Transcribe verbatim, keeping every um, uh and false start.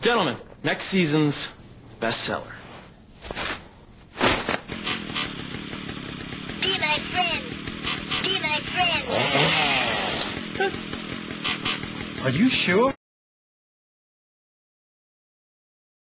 Gentlemen, next season's bestseller. Be my friend. Be my friend. Are you sure?